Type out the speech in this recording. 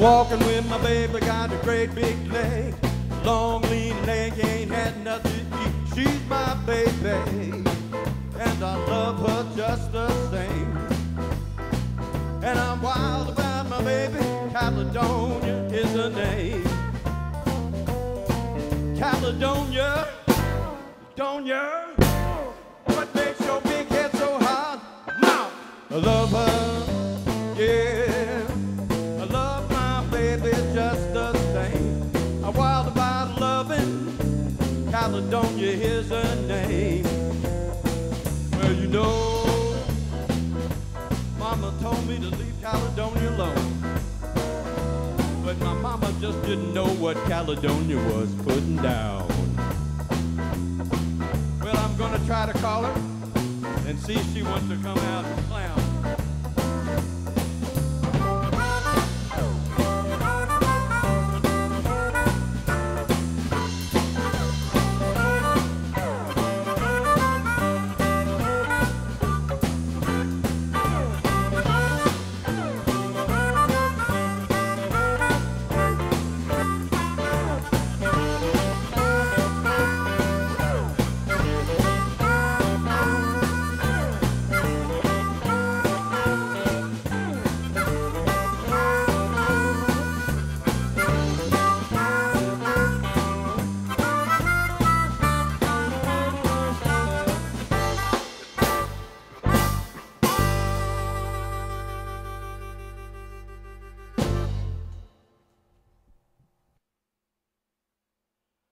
walking with my baby, got a great big leg, long lean leg, ain't had nothing to eat. She's my baby, and I love her just the same. And I'm wild about my baby, Caledonia is her name. Caledonia, Caledonia, what makes your big head so hard? Mouth. I love her, yeah. I love my baby just the same. I'm wild about loving, Caledonia is her name. Well, you know, Mama told me to leave Caledonia alone, but my mama just didn't know what Caledonia was putting down. Well, I'm gonna try to call her and see if she wants to come out and clown.